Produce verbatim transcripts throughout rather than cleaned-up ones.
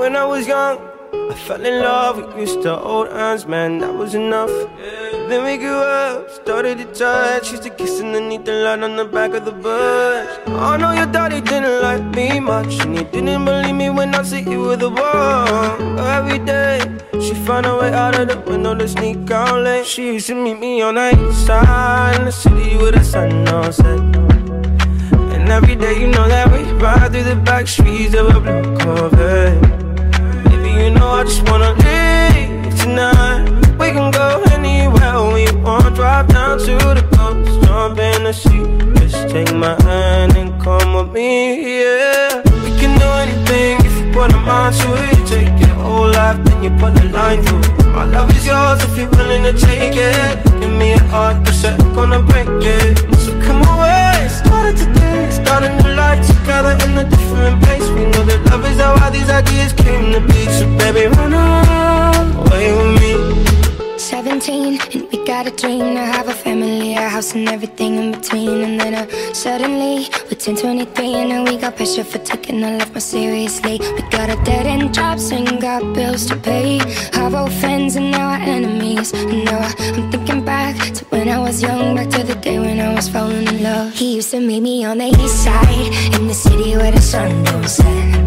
when I was young, I fell in love, we used to hold hands, man, that was enough. Then we grew up, started to touch, used to kiss underneath the light on the back of the bus. I know your daddy didn't like me much, and he didn't believe me when I said you were the one. But every day, she found a way out of the window to sneak out late. She used to meet me on the east side, in the city with the sun on set. And every day you know that we ride through the backstreets of a blue Corvette. Baby, you know I just wanna leave tonight. We can go anywhere we want, drive down to the coast, jump in the sea. Just take my hand and come with me, yeah. We can do anything if you put a mind to it. Take your whole life, then you put a line through it. My love is yours if you're willing to take it. Give me a heart, cause I'm gonna break it. So come away, started today, start a new life together in a different place. We know that love is how all these ideas came to be. So baby, run away with me. Seventeen, and we got a dream to have a family, a house and everything in between. And then uh, suddenly, we're ten, twenty-three, and now we got pressure for taking our life more seriously. We got a dead-end jobs and got bills to pay. Our old friends and now our enemies. And now I, I'm thinking back to when I was young, back to the day when I was falling in love. He used to meet me on the east side, in the city where the sun don't set.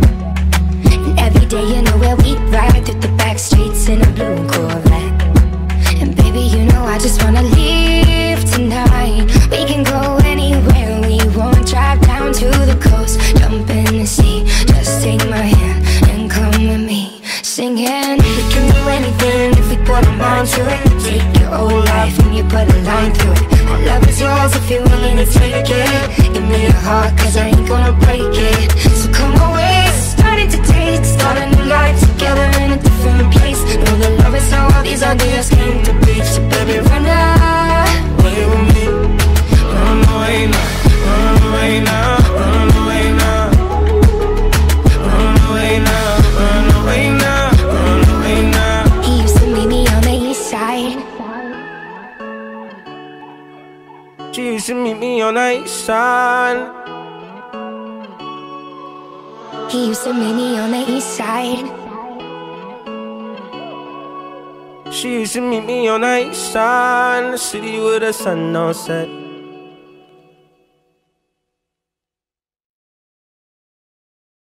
And every day, you know where we ride through the back streets in a blue Corvette. And baby, you know I just wanna leave tonight. We can go anywhere we want, drive down to the coast, jump in the sea. Just take my hand and come with me, singing. We can do anything if we put a mind to it. Take your whole life and you put a line through it. My love is yours if you're willing to take it. Give me your heart, cause I ain't gonna break it. So come away, starting to date, start a new life together in a different place. Know that love is how all these ideas came to be. So baby, run away with me. Run away now, run away now, run away now. Run away now, run away now, run away now. He used to meet me on the east side. She used to meet me on the east side. He used to meet me on the east side. She used to meet me on the east side, in the city with the sun on set.